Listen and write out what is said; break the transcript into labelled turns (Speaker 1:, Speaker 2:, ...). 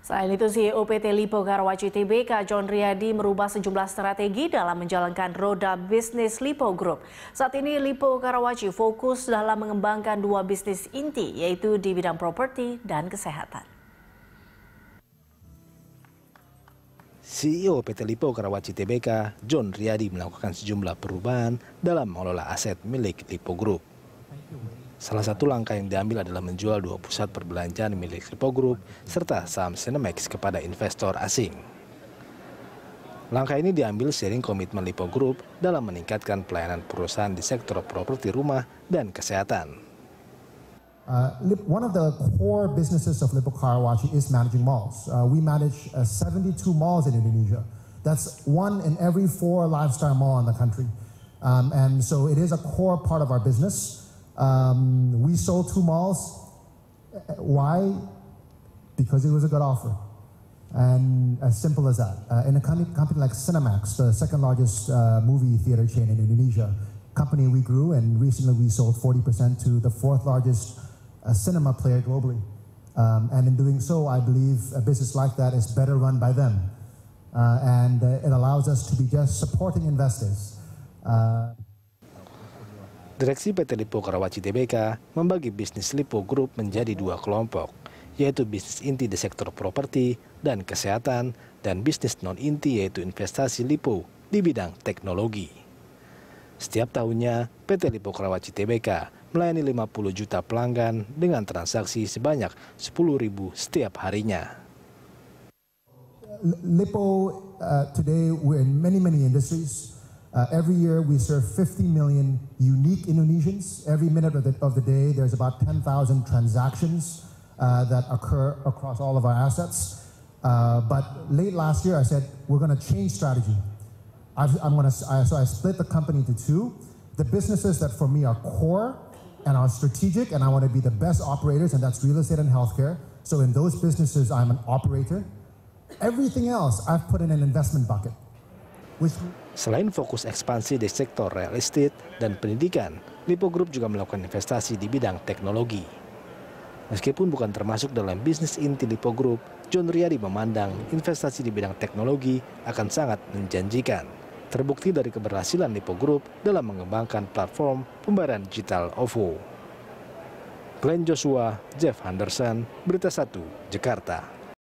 Speaker 1: Selain itu, CEO PT Lipo Karawaci Tbk John Riyadi merubah sejumlah strategi dalam menjalankan roda bisnis Lipo Group. Saat ini Lipo Karawaci fokus dalam mengembangkan dua bisnis inti, yaitu di bidang properti dan kesehatan.
Speaker 2: CEO PT Lipo Karawaci Tbk John Riyadi melakukan sejumlah perubahan dalam mengelola aset milik Lipo Group. Salah satu langkah yang diambil adalah menjual dua pusat perbelanjaan milik Lipo Group serta saham Cinemax kepada investor asing. Langkah ini diambil seiring komitmen Lipo Group dalam meningkatkan pelayanan perusahaan di sektor properti rumah dan kesehatan.
Speaker 3: One of the core businesses of Lipo Karawaci is managing malls. We manage 72 malls in Indonesia. That's 1 in every 4 lifestyle mall in the country. And so it is a core part of our business. We sold 2 malls. Why? Because it was a good offer. And as simple as that. In a company like Cinemax, the second largest movie theater chain in Indonesia, company we grew, and recently we sold 40% to the 4th largest cinema player globally. And in doing so, I believe a business like that is better run by them. And it allows us to be just supporting investors.
Speaker 2: Direksi PT Lipo Karawaci Tbk membagi bisnis Lipo Group menjadi 2 kelompok, yaitu bisnis inti di sektor properti dan kesehatan, dan bisnis non-inti yaitu investasi Lipo di bidang teknologi. Setiap tahunnya, PT Lipo Karawaci Tbk melayani 50 juta pelanggan dengan transaksi sebanyak 10.000 setiap harinya.
Speaker 3: Lipo, today we're in many industries. Every year we serve 50 million unique Indonesians. Every minute of the day there's about 10,000 transactions that occur across all of our assets. But late last year I said we're going to change strategy. So I split the company into 2. The businesses that for me are core and are strategic, and I want to be the best operators, and that's real estate and healthcare. So in those businesses I'm an operator. Everything else I've put in an investment bucket.
Speaker 2: Selain fokus ekspansi di sektor real estate dan pendidikan, Lipo Group juga melakukan investasi di bidang teknologi. Meskipun bukan termasuk dalam bisnis inti Lipo Group, John Riyadi memandang investasi di bidang teknologi akan sangat menjanjikan. Terbukti dari keberhasilan Lipo Group dalam mengembangkan platform pembayaran digital OVO. Glenn Joshua, Jeff Henderson, Berita 1, Jakarta.